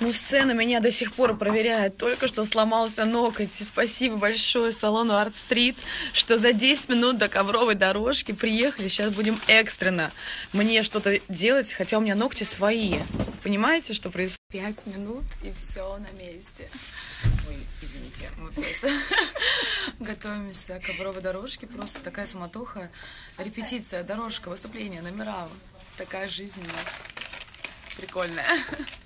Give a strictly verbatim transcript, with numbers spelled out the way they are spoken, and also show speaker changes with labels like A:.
A: Сцена меня до сих пор проверяет. Только что сломался ноготь. И спасибо большое салону Art Street, что за десять минут до ковровой дорожки приехали. Сейчас будем экстренно мне что-то делать, хотя у меня ногти свои. Понимаете, что происходит? Пять минут и все на месте. Ой, извините, мы просто готовимся к ковровой дорожке. Просто такая суматоха. Репетиция, дорожка, выступление, номера. Такая жизнь у нас прикольная.